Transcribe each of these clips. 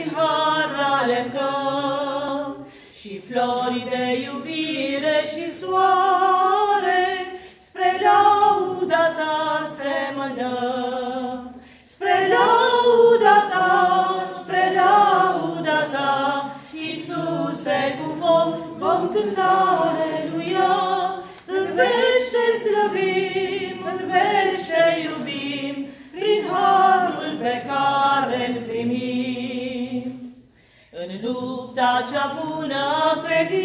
prin har alergăm, și flori de iubire și soare, spre lauda ta semănăm. Spre lauda ta, spre lauda ta, Iisuse, cu foc vom cânta, aleluia. În veci te slăvim, în veci te iubim, prin harul pe care-l primim. În lupta cea bună a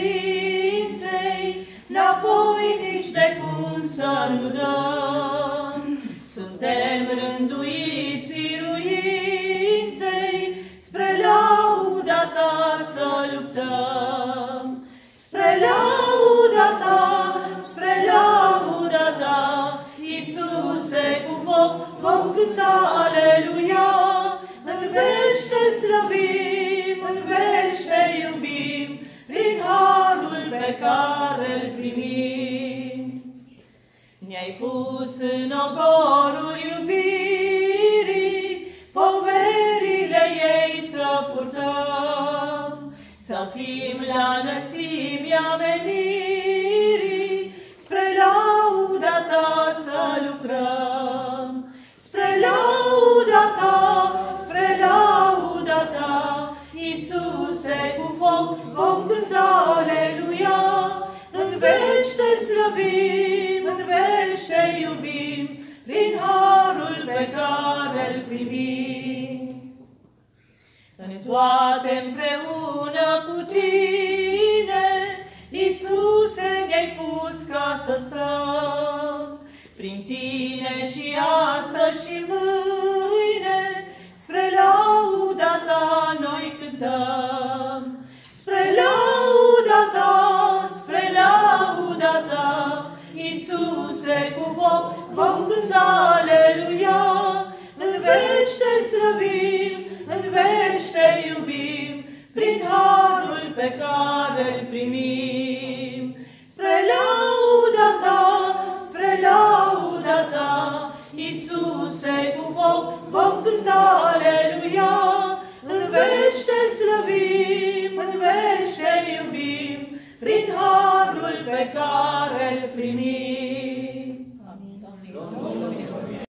credinței, n-apoi nici de cum să nu dăm. Suntem rânduiți biruinței, spre lauda ta să luptăm. Spre lauda ta, spre lauda ta, Iisuse, cu foc vom cânta, aleluia. În veci te slăvim, în veci te iubim, prin harul pe care-l primim. Ne-ai pus în ogorul iubirii, poverile ei să purtăm, să fim la înălțimea menirii, spre lauda ta să lucrăm. Spre lauda ta, spre lauda ta, Iisuse, cu foc vom cânta, aleluia. În veci te slăvim, în veci te iubim, prin harul pe care-l primim. În toate împreună cu tine, Iisuse, ne-ai pus ca să stăm. Prin tine și astăzi și mâine, spre lauda ta noi cântăm. Spre lauda ta, spre lauda ta, Iisuse, cu foc vom cânta, aleluia. În veci te slăvim, în veci te iubim, prin harul pe care-l primim. Spre lauda ta, spre lauda ta, Iisuse, cu foc vom cânta, aleluia. În veci te slăvim, în veci te iubim, prin harul pe care-l primim.